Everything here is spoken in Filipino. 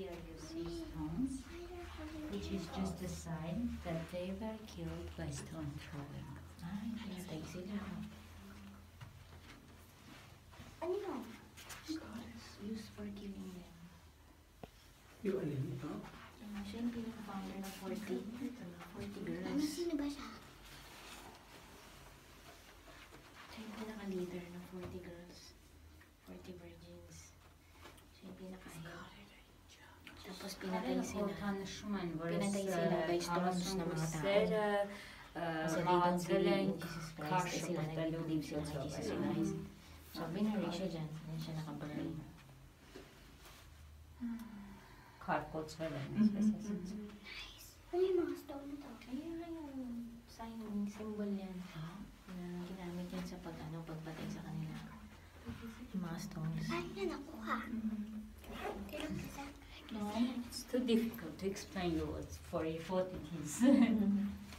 here you see stones, which is just a sign that they were killed by stone throwing. Ay, pinatay sila. Ano yun? Used for killing them. Yung alin ito? Siya yung pinaka-founder ng 40 girls. Ano, sino ba siya? Siya yung pinaka-leader ng 40 girls. 40 virgins. Siya yung pinaka-head. Tapos pinatay sila. Punishment Pinatay sila by stones ng mga tao. Kasi they don't believe in Jesus Christ. Kasi sila nag-believe sila kay Jesus Christ. So, binary siya dyan. Then siya nakaburn. Karkots were Nice. Ano yung mga stone na to? Ayun nga yung sign, symbol yan. Na ginamit yan sa pagpatay sa kanila. Yung mga stones. Paano na nakuha? Kailan kasi? No, it's too difficult to explain you for it is.